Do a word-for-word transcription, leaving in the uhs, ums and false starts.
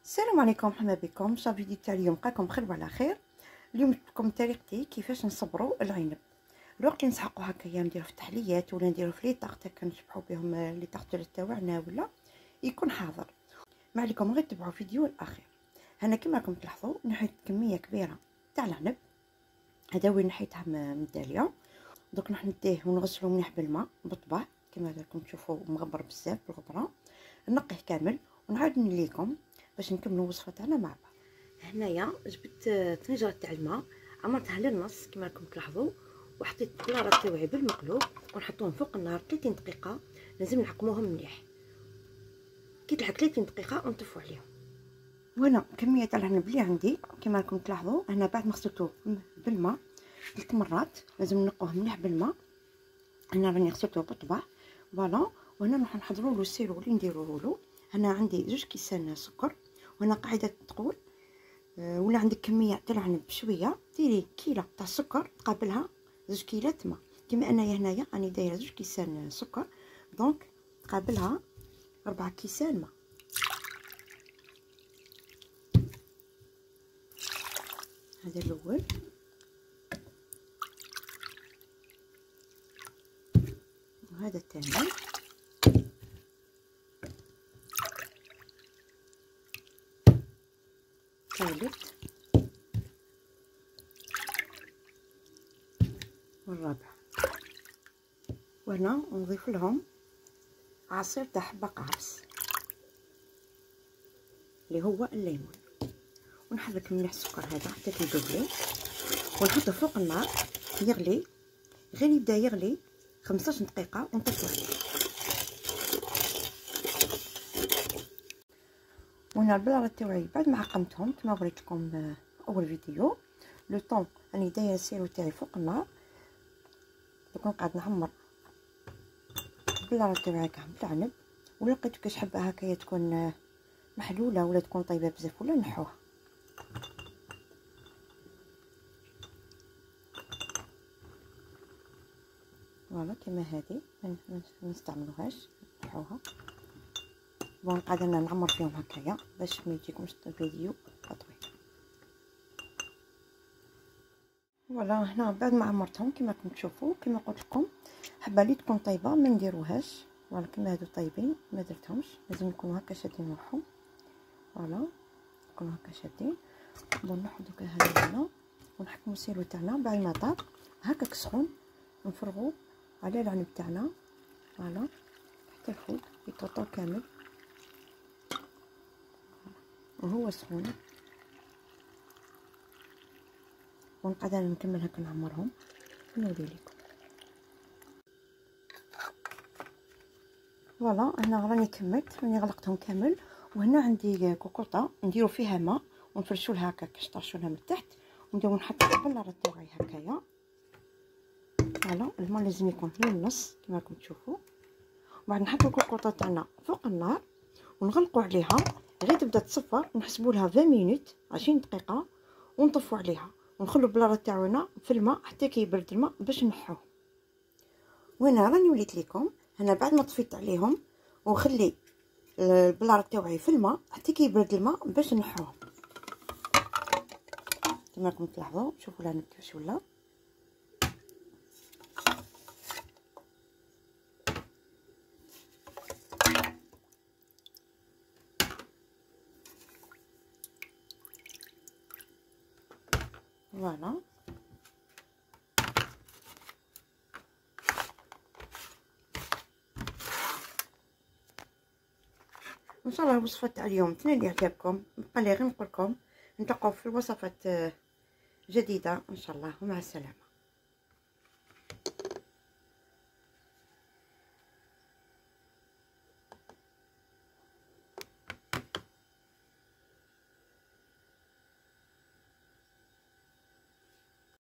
السلام عليكم، مرحبا بكم. ان شاء الله الفيديو تاع اليوم بقاكم بخير وعلى خير. اليوم جبت لكم طريقتي كيفاش نصبروا العنب. الوقت اللي نسحقوا هكايا نديروا في التحليات ولا نديروا في لي طاغط كنشبحوا بهم لي طاغط تاعنا ولا يكون حاضر. ما عليكم غير تبعوا الفيديو الاخير. هنا كما راكم تلاحظوا نحيت كميه كبيره تاع العنب، هذا وين نحيتها من الداليه. دوك راح نديه ونغسلو مليح بالماء بالطبع كما راكم تشوفوا مغبر بزاف بالغبره. نقيه كامل ونعاود نليكم باش نكملوا الوصفه تاعنا مع بعض. هنايا جبت طنجره تاع الماء عمرتها للنص كما راكم تلاحظوا، وحطيت البلاره تاوعي بالمقلوب ونحطوهم فوق النار ثلاثين دقيقه. لازم نعقموهم مليح. كي تلحق ثلاثين دقيقه ونطفوا عليهم. وانا كميه تاع العنب اللي عندي كما راكم تلاحظوا هنا بعد ما غسلته بالماء ثلاث مرات، لازم نقوه مليح بالماء. هنا راني غسلته بالطبع فوالا. وهنا راح نحضروا له السيرو اللي نديروه له. هنا عندي زوج كيسان سكر، وهنا قاعده تقول أه ولا عندك كميه تاع العنب بشويه ديري كيله تاع السكر تقابلها زوج كيلات ماء. كما انايا هنايا راني دايره زوج كيسان سكر، دونك تقابلها ربعة كيسان ماء. هذا الاول. وهذا الثاني. الثالث والرابع. وهنا نضيف لهم عصير تاع حبه قرص اللي هو الليمون، ونحرك مليح السكر هذا حتى يذوب لي، ونحطه فوق النار يغلي. غير يبدا يغلي خمسطاش دقيقه ونطفو عليه. وهنا البلاره تاوعي بعد ما عقمتهم كما وريت لكم في اول فيديو لو طون راني دايره السيرو تاعي فوق النار. دوك نقعد نعمر البلاره تاوعي كاع بالعنب، ولا لقيتو كاش حبه هكايا تكون محلوله ولا تكون طيبه بزاف ولا نحوها. فوالا كما هذه ما نستعملوهاش نحوها. بون قاعده نعمر فيهم هكايا باش ما يجيكمش الفيديو طويل. فوالا هنا بعد ما عمرتهم كما راكم تشوفوا كما قلت لكم حبه اللي تكون طيبه ما نديروهاش. فوالا كما هادو طيبين ما درتهمش، لازم يكونوا هكا شادين روحهم. فوالا يكونوا هكا شادين. بون نحطو دوكا هذا هنا ونحكمو السيرو تاعنا بعد ما طاب هكاك سخون نفرغو على العنب تاعنا. فوالا حتى الفوق يطوطو كامل وهو سخون. ونقعد نكمل هكا نعمرهم ونوري لكم. فوالا هنا راني كملت، راني غلقتهم كامل. وهنا عندي كوكوطه نديرو فيها ماء ونفرشو لها هكا كاش طرشو لها من تحت، ونبداو نحطو البلاره تاعي هكايا. فوالا الماء لازم يكون للنص كما راكم تشوفوا. وبعد نحطو الكوكوطه تاعنا فوق النار ونغلقوا عليها غير تبدا تصفر. نحسبوا لها عشرين مينوت عشرين دقيقه ونطفوا عليها ونخلو البلاره تاعنا في الماء حتى كي يبرد الماء باش نحوه. وانا راني وليت لكم هنا بعد ما طفيت عليهم ونخلي البلاره تاعي في الماء حتى كي يبرد الماء باش نحوه. كما راكم تلاحظوا شوفوا العنب كيفاش ولا. فوالا ان شاء الله الوصفه تاع اليوم تنالي اعجابكم. بقى لي غير نقول لكم نلتقاو في وصفات جديده ان شاء الله، ومع السلامه.